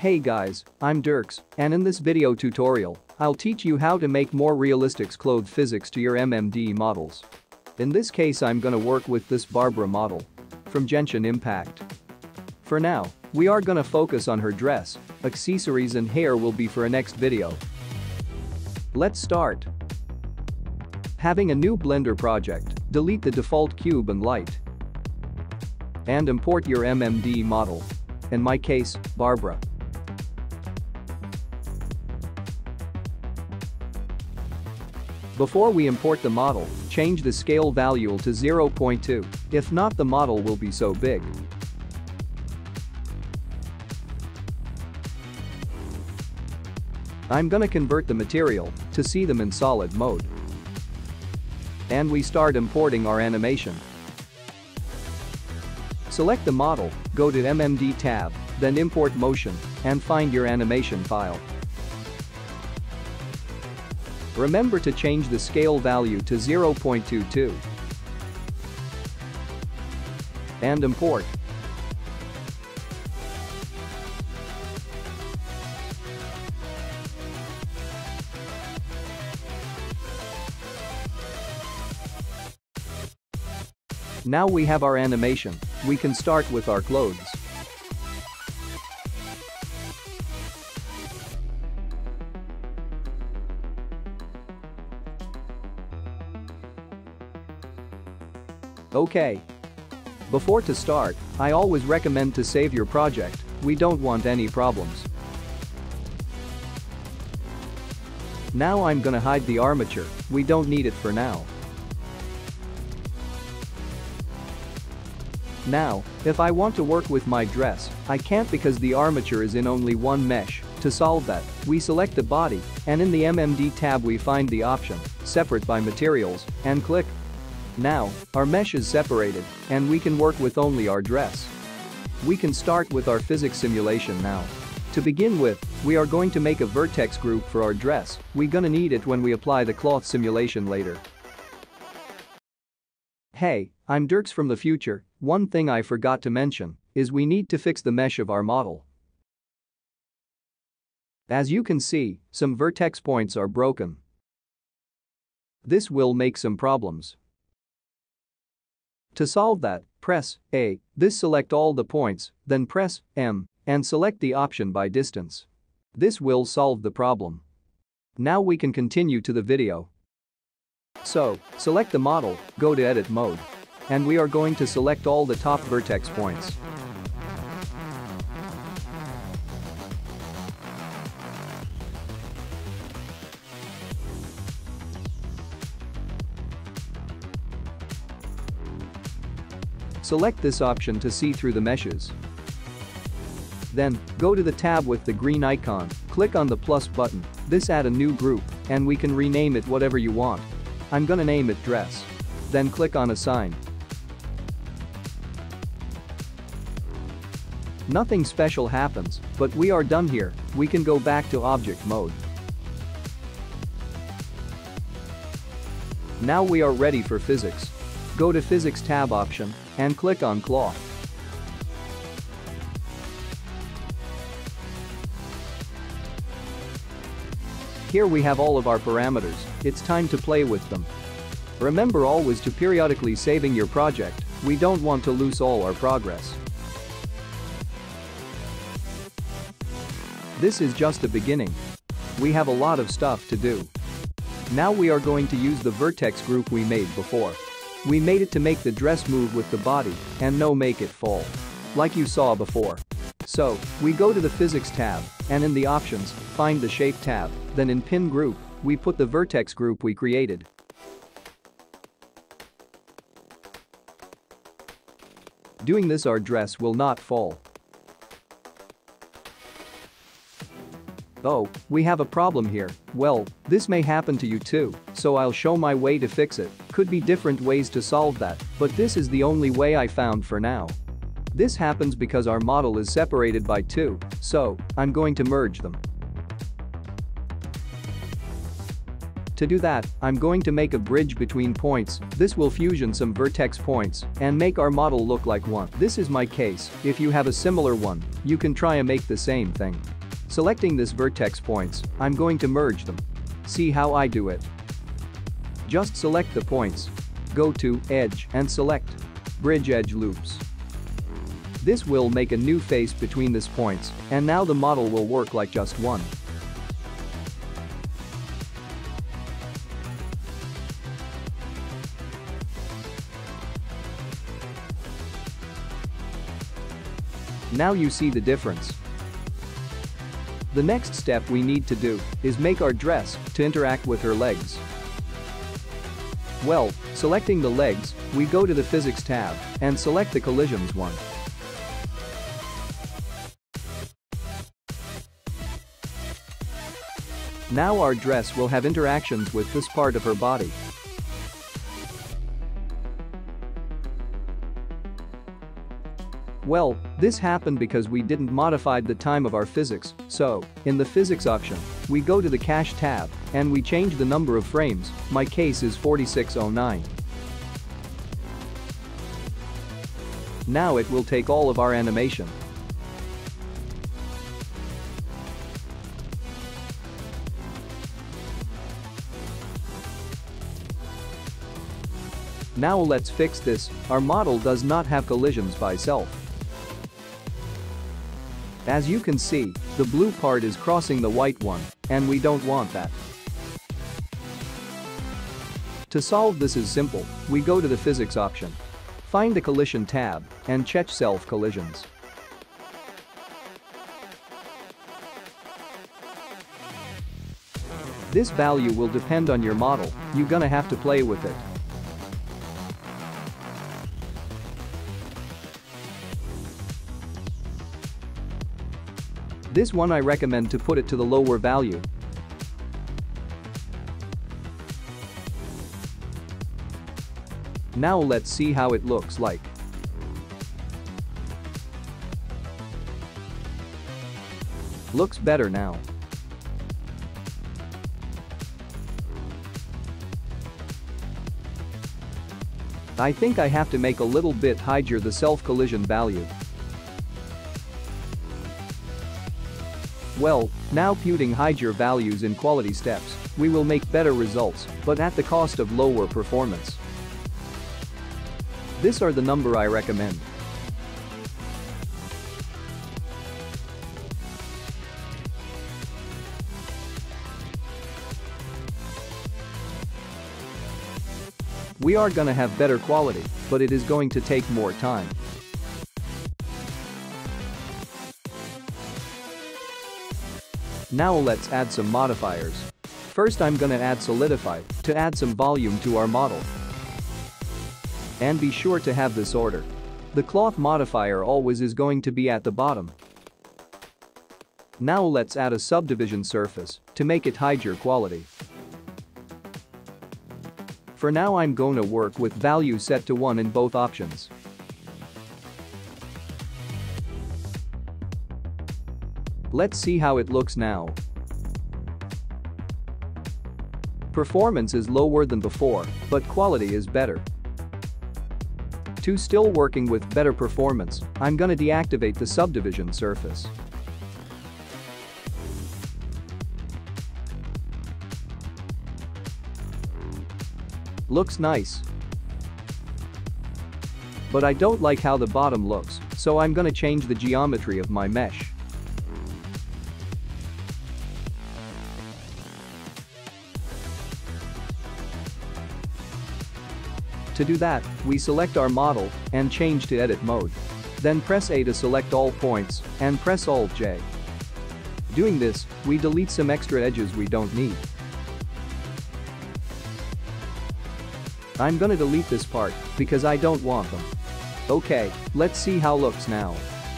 Hey guys, I'm Dirks, and in this video tutorial, I'll teach you how to make more realistic clothes physics to your MMD models. In this case I'm gonna work with this Barbara model from Genshin Impact. For now, we are gonna focus on her dress, accessories and hair will be for a next video. Let's start. Having a new Blender project, delete the default cube and light. And import your MMD model. In my case, Barbara. Before we import the model, change the scale value to 0.2, if not the model will be so big. I'm gonna convert the material to see them in solid mode. And we start importing our animation. Select the model, go to MMD tab, then import motion, and find your animation file. Remember to change the scale value to 0.22 and import. Now we have our animation, we can start with our clothes. Okay. Before to start, I always recommend to save your project, we don't want any problems. Now I'm gonna hide the armature, we don't need it for now. Now, if I want to work with my dress, I can't because the armature is in only one mesh. To solve that, we select the body, and in the MMD tab we find the option, Separate by Materials, and click. Now, our mesh is separated, and we can work with only our dress. We can start with our physics simulation now. To begin with, we are going to make a vertex group for our dress, we're gonna need it when we apply the cloth simulation later. Hey, I'm Dirks from the future, one thing I forgot to mention is we need to fix the mesh of our model. As you can see, some vertex points are broken. This will make some problems. To solve that, press A, this select all the points, then press M, and select the option by distance. This will solve the problem. Now we can continue to the video. So, select the model, go to edit mode. And we are going to select all the top vertex points. Select this option to see through the meshes. Then, go to the tab with the green icon, click on the plus button, this add a new group, and we can rename it whatever you want. I'm gonna name it dress. Then click on assign. Nothing special happens, but we are done here, we can go back to object mode. Now we are ready for physics. Go to physics tab option and click on cloth. Here we have all of our parameters, it's time to play with them. Remember always to periodically saving your project, we don't want to lose all our progress. This is just the beginning. We have a lot of stuff to do. Now we are going to use the vertex group we made before. We made it to make the dress move with the body and no make it fall. Like you saw before. So, we go to the physics tab and in the options, find the shape tab, then in pin group, we put the vertex group we created. Doing this our dress will not fall. Oh, we have a problem here, well, this may happen to you too, so I'll show my way to fix it, could be different ways to solve that, but this is the only way I found for now. This happens because our model is separated by two, so I'm going to merge them. To do that, I'm going to make a bridge between points. This will fusion some vertex points and make our model look like one. This is my case. If you have a similar one, you can try and make the same thing. Selecting this vertex points, I'm going to merge them. See how I do it. Just select the points. Go to Edge and select Bridge Edge Loops. This will make a new face between these points, and now the model will work like just one. Now you see the difference. The next step we need to do is make our dress to interact with her legs. Well, selecting the legs, we go to the Physics tab and select the Collisions one. Now our dress will have interactions with this part of her body. Well, this happened because we didn't modify the time of our physics, so, in the physics option, we go to the cache tab, and we change the number of frames. My case is 4609. Now it will take all of our animation. Now let's fix this. Our model does not have collisions by itself. As you can see, the blue part is crossing the white one, and we don't want that. To solve this is simple, we go to the Physics option. Find the Collision tab, and check Self Collisions. This value will depend on your model, you're gonna have to play with it. This one I recommend to put it to the lower value. Now let's see how it looks like. Looks better now. I think I have to make a little bit higher the self-collision value. Well, now putting higher values in quality steps, we will make better results, but at the cost of lower performance. These are the number I recommend. We are gonna have better quality, but it is going to take more time. Now let's add some modifiers. First I'm gonna add Solidify to add some volume to our model. And be sure to have this order. The cloth modifier always is going to be at the bottom. Now let's add a subdivision surface to make it higher quality. For now I'm gonna work with value set to 1 in both options. Let's see how it looks now. Performance is lower than before, but quality is better. To still working with better performance, I'm gonna deactivate the subdivision surface. Looks nice. But I don't like how the bottom looks, so I'm gonna change the geometry of my mesh. To do that, we select our model and change to edit mode. Then press A to select all points and press Alt-J. Doing this, we delete some extra edges we don't need. I'm gonna delete this part because I don't want them. Okay, let's see how it looks now.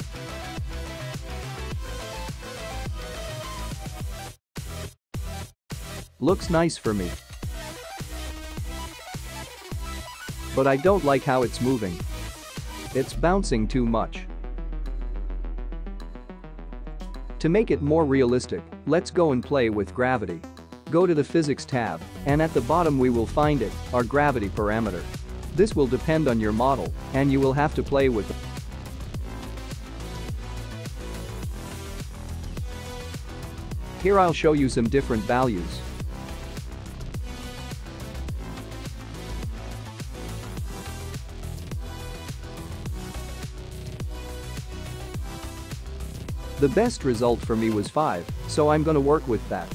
Looks nice for me. But I don't like how it's moving. It's bouncing too much. To make it more realistic, let's go and play with gravity. Go to the Physics tab, and at the bottom we will find it, our gravity parameter. This will depend on your model, and you will have to play with it. Here I'll show you some different values. The best result for me was 5, so I'm gonna work with that.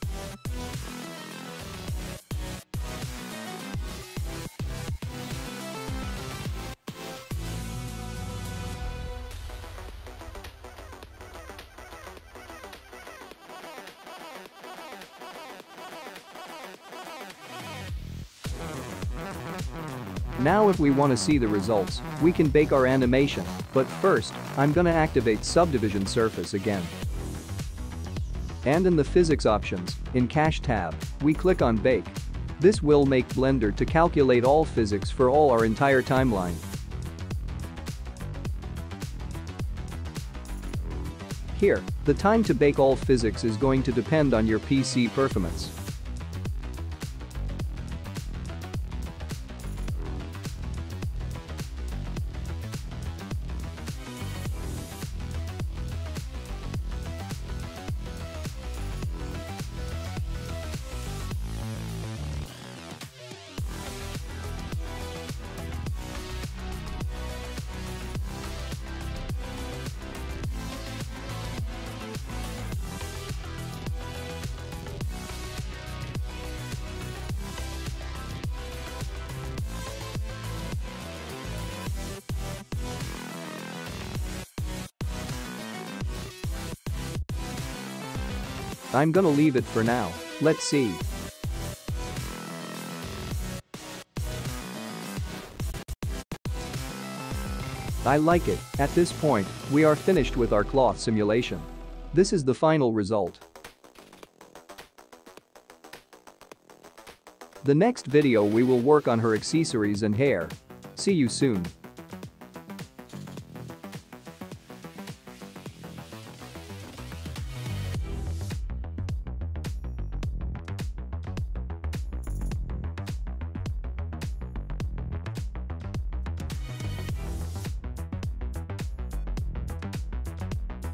Now if we want to see the results, we can bake our animation, but first, I'm gonna activate subdivision surface again. And in the physics options, in cache tab, we click on bake. This will make Blender to calculate all physics for all our entire timeline. Here, the time to bake all physics is going to depend on your PC performance. I'm gonna leave it for now. Let's see. I like it. At this point, we are finished with our cloth simulation. This is the final result. The next video we will work on her accessories and hair. See you soon.